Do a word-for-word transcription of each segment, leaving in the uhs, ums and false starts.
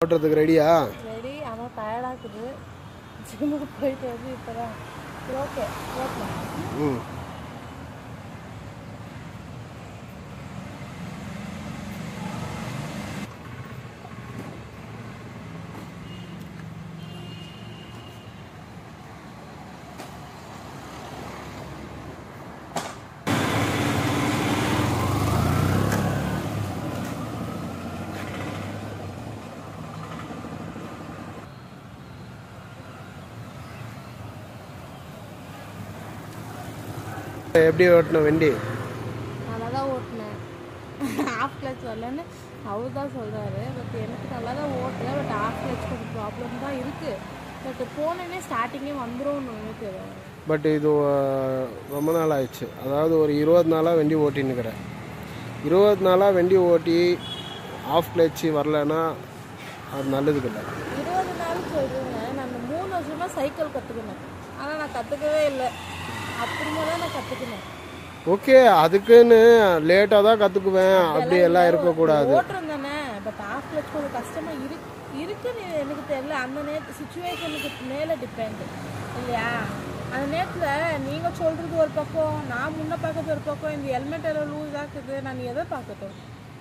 ஓட்டுறதுக்கு ரெடியா? ரெடி. ஆனால் டயர்டாக்குது. ஜிம்முக்கு போயிட்டு வந்து இப்போ தான் ஓகே ஓட்டலாம். ம் எப்படி ஓட்டணும் வண்டி? நல்லா தான் ஓட்டினேன். ஆஃப் கிளச் வரலன்னு அவர் தான் சொல்கிறாரு. பட் எனக்கு நல்லா தான் ஓட்டுறேன். பட் ஆஃப் கிளச் கொஞ்சம் ப்ராப்ளம் தான் இருக்குது. பட் போனோடனே ஸ்டார்டிங்கே வந்துடும் எனக்கு. பட் இது ரொம்ப நாள் ஆயிடுச்சு. அதாவது ஒரு இருபது நாளாக வண்டி ஓட்டின்னுக்கிறேன். இருபது நாளாக வண்டி ஓட்டி ஆஃப் கிளச்சு வரலன்னா அது நல்லதுக்கு இல்லை. இருபது நாள் சொல்கிறேங்க. நான் மூணு வருஷமாக சைக்கிள் கற்றுக்கினேன். ஆனால் நான் கற்றுக்கவே இல்லை. அப்புறமா தான் நான் கற்றுக்கினேன். ஓகே, அதுக்குன்னு லேட்டாக தான் கற்றுக்குவேன் அப்படி எல்லாம் இருக்கக்கூடாது. ஓட்டுறோம் தானே. பட் ஆஃப் கிளச் கொஞ்சம் கஷ்டமாக இரு இருக்குன்னு எனக்கு தெரியல. அந்த நேரத்து சுச்சுவேஷனுக்கு மேலே டிபெண்ட் இல்லையா? அந்த நேரத்தில் நீங்கள் சொல்கிறது ஒரு பக்கம், நான் முன்ன பார்க்கறது ஒரு பக்கம். இந்த ஹெல்மெட் எல்லாம் லூஸ் ஆக்குது. நான் எதை பார்க்கட்டும்?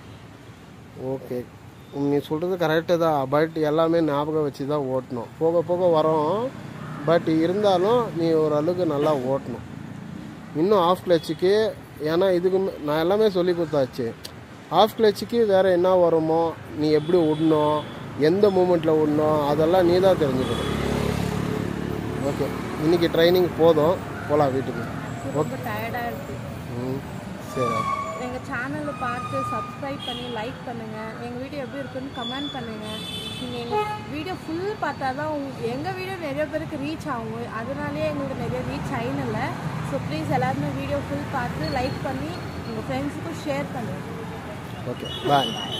ஓகே, நீ சொல்கிறது கரெக்டு தான். பட் எல்லாமே ஞாபகம் வச்சு தான் ஓட்டணும். போக போக வரோம். பட் இருந்தாலும் நீ ஓரளவுக்கு நல்லா ஓட்டணும். இன்னும் ஆஃப் கிளச்சுக்கு, ஏன்னா இதுக்கு நான் எல்லாமே சொல்லி கொடுத்தாச்சு. ஆஃப் கிளச்சுக்கு வேறு என்ன வருமோ, நீ எப்படி விடணும், எந்த மூமெண்ட்டில் விடணும், அதெல்லாம் நீ தான் தெரிஞ்சுக்கணும். ஓகே, இன்றைக்கி ட்ரைனிங் போதும், போகலாம் வீட்டுக்கு. ரொம்ப டயர்டாக இருக்குது. ம் சரி. எங்கள் சேனலை பார்த்து சப்ஸ்கிரைப் பண்ணி லைக் பண்ணுங்கள். எங்கள் வீடியோ எப்படி இருக்குன்னு கமெண்ட் பண்ணுங்கள். நீங்கள் எங்கள் வீடியோ ஃபுல் பார்த்தா தான் உங்க எங்கள் வீடியோ நிறைய பேருக்கு ரீச் ஆகும். அதனாலேயே எங்களுக்கு நிறைய ரீச் ஆயினில்ல. ஸோ ப்ளீஸ் எல்லாருமே வீடியோ ஃபுல் பார்த்து லைக் பண்ணி உங்கள் ஃப்ரெண்ட்ஸுக்கும் ஷேர் பண்ணுங்கள். ஓகே, பாய்.